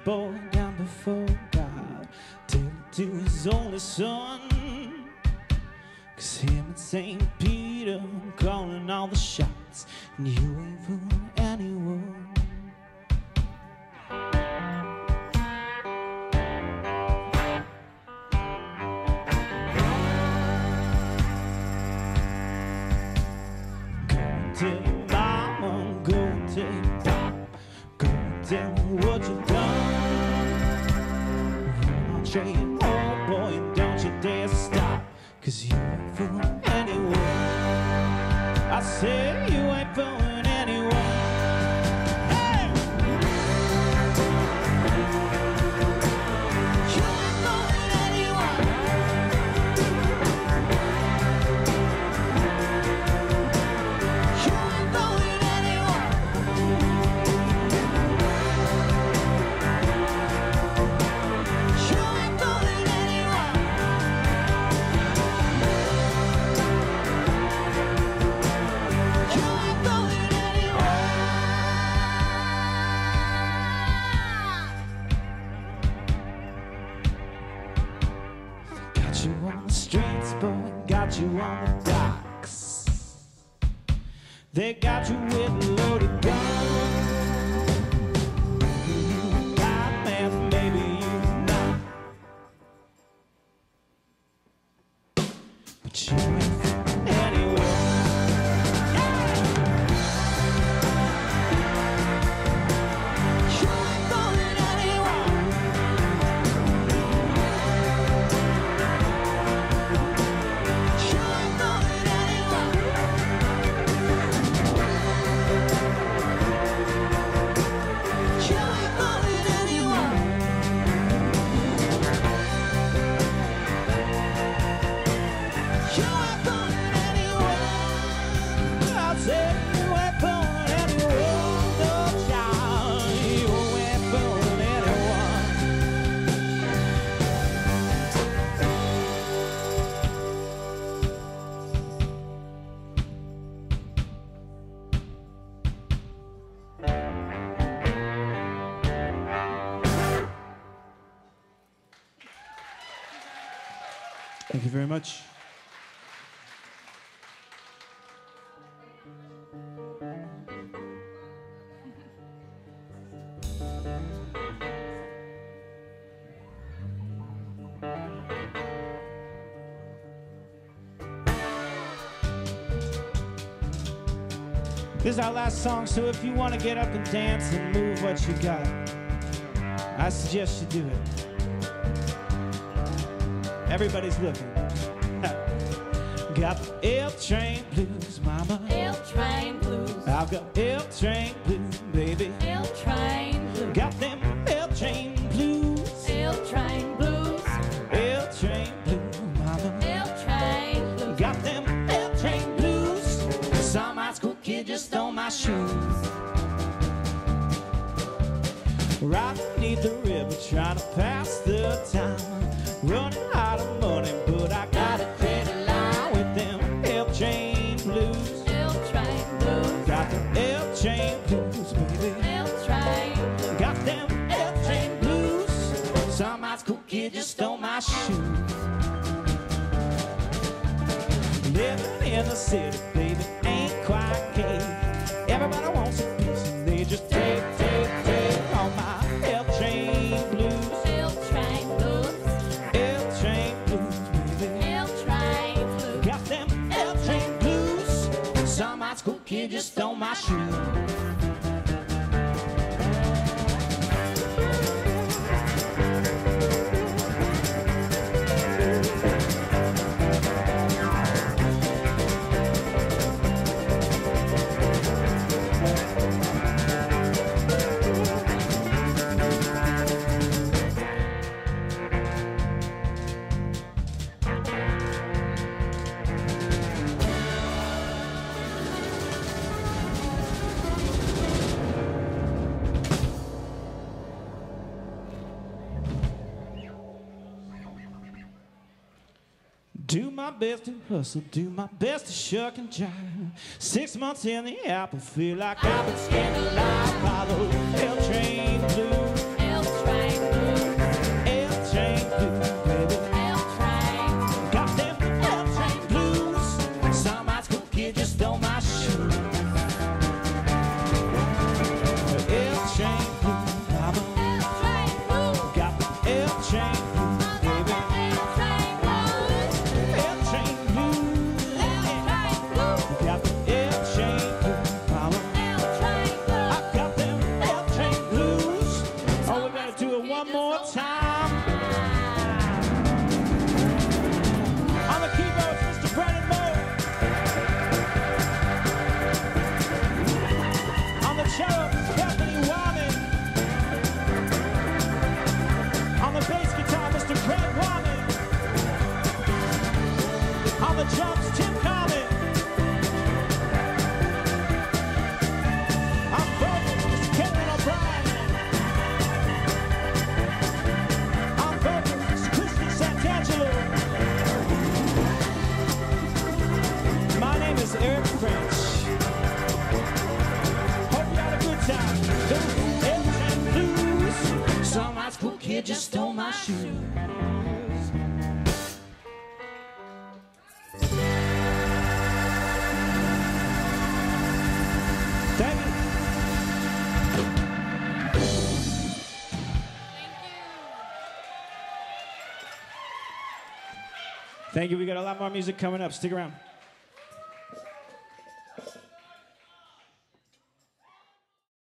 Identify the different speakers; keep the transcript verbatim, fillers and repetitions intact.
Speaker 1: boy down before God, tell it to his only son. Cause him and Saint Peter calling all the shots, and you ain't fooling anyone. Tell your mama, go and tell your pop, go and tell me what you've done. I'll show you, oh boy, and don't you dare stop, cause you ain't fooling anyone. I said you ain't fooling anyone. Hey! You ain't fooling anyone. Got you on the docks. They got you with a loaded gun. You got man, maybe you not. But you ain't fooling anyone. You ain't fooling anyone. Thank you very much. This is our last song, so if you want to get up and dance and move what you got, I suggest you do it. Everybody's looking. Got the L train blues, mama.
Speaker 2: L train blues.
Speaker 1: I've got L train blues, baby.
Speaker 2: L train blues.
Speaker 1: Got them L train blues.
Speaker 2: L train blues.
Speaker 1: L train blues, mama.
Speaker 2: L train blues.
Speaker 1: Got them L train blues. Some high school kid just stole my shoes. Right beneath the river, trying to pass the time. Running out of money, but I got a credit line with them L train blues.
Speaker 2: L train blues.
Speaker 1: Got them L train blues, baby.
Speaker 2: L train.
Speaker 1: Got them L train blues. Some high school kid just stole my shoes. Living in the city, baby, ain't quite gay. Everybody wants a piece, and they just take, take, take all my L train blues.
Speaker 2: L train blues.
Speaker 1: L train blues, baby.
Speaker 2: L train blues.
Speaker 1: Got them L train blues. Some high school kid just stole my shoes. Do my best to hustle, do my best to shuck and jive. Six months in the apple, feel like I've been skinned alive by those L train blues.
Speaker 2: L train
Speaker 1: Miss Eric French. Hope you had a good time. Those hills and blues. Some high school kid just stole my shoes. Thank you. Thank you. We got a lot more music coming up. Stick around.